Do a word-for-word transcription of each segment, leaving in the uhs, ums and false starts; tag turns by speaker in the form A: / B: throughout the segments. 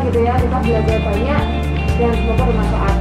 A: gitu ya, kita belajar banyak dan semoga bermanfaat.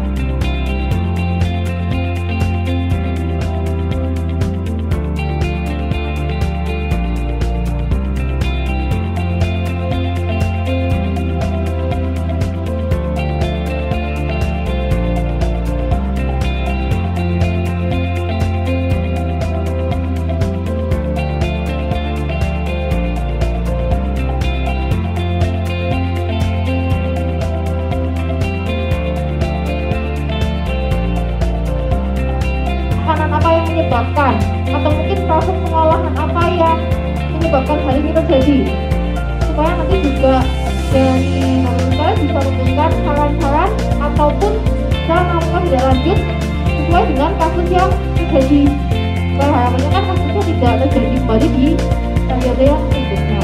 A: Apa yang menyebabkan, atau mungkin proses pengolahan apa yang menyebabkan hal ini terjadi, supaya nanti juga dari pemerintah bisa memberikan saran-saran ataupun cara melakukan tidak lanjut sesuai dengan kasus yang terjadi. Supaya harapannya kan kasusnya tidak terjadi kembali di periode yang berikutnya.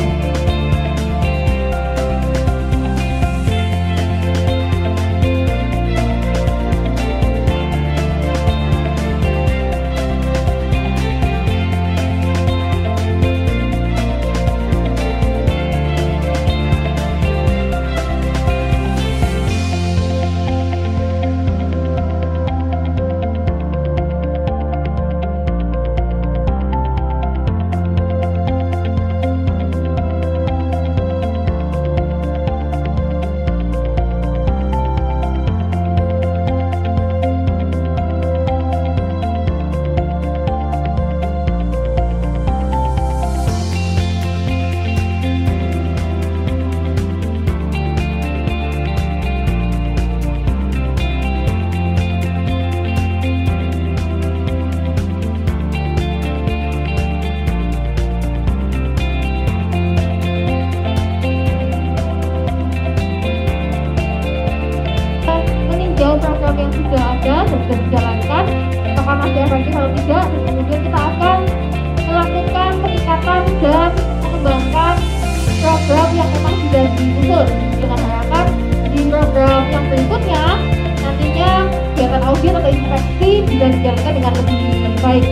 A: Program yang sudah ada dan sudah dijalankan, apakah masih efektif atau tidak, dan kemudian kita akan melakukan peningkatan dan mengembangkan program yang memang sudah disusun dengan harapan di program yang berikutnya nantinya kegiatan audit atau inspeksi bisa dijalankan dengan lebih baik.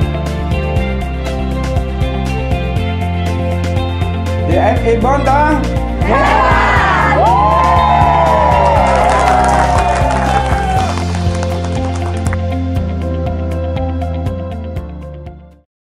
B: Thì em em bon ta